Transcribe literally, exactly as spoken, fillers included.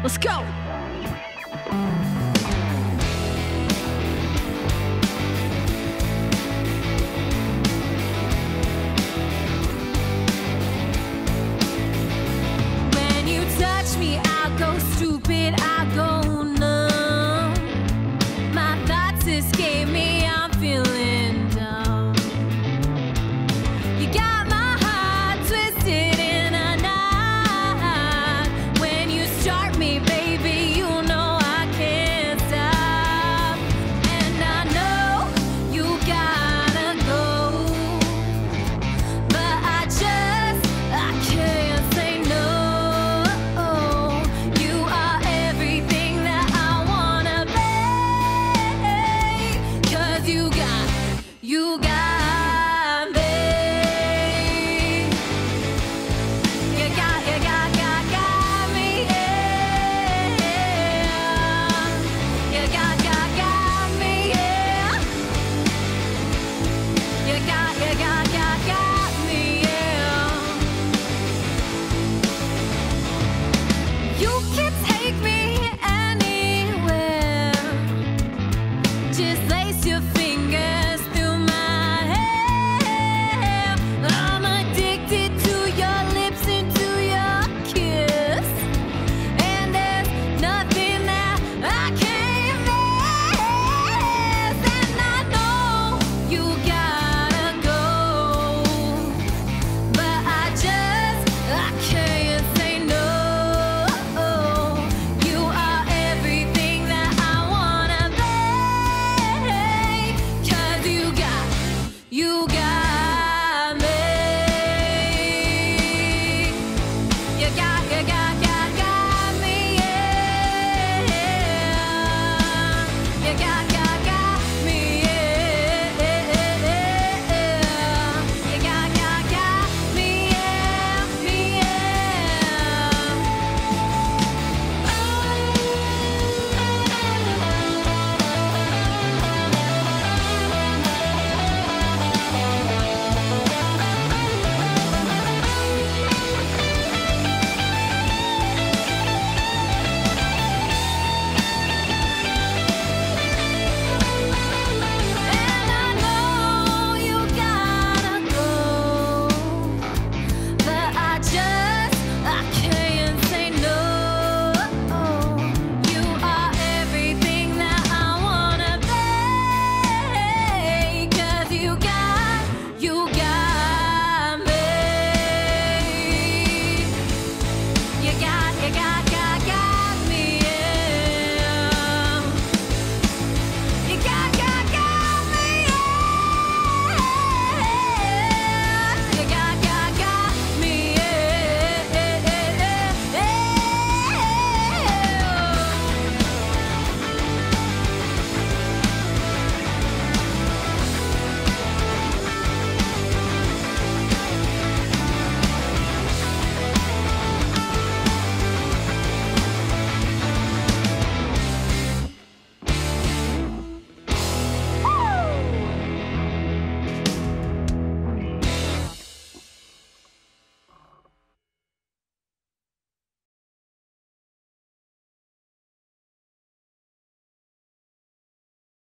Let's go. When you touch me, I go stupid, I go numb. My thoughts escape me, I'm feeling dumb. You got my heart twisted in a knot. When you start me, baby, you know I can't stop. And I know you gotta go, but I just, I can't say no. You are everything that I wanna be, 'cause you got, you got